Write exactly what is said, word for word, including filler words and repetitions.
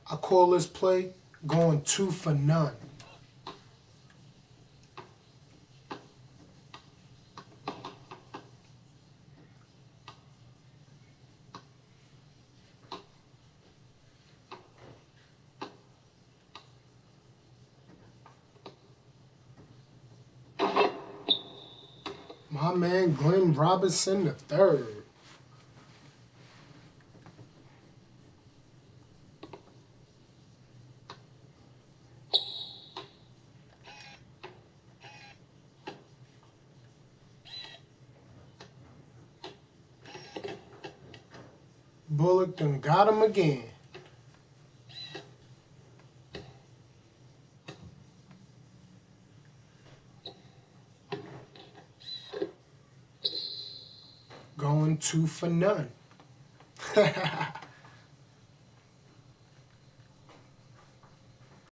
I call this play going two for none. My man Glenn Robinson the third. Bullock done got him again. Going two for none.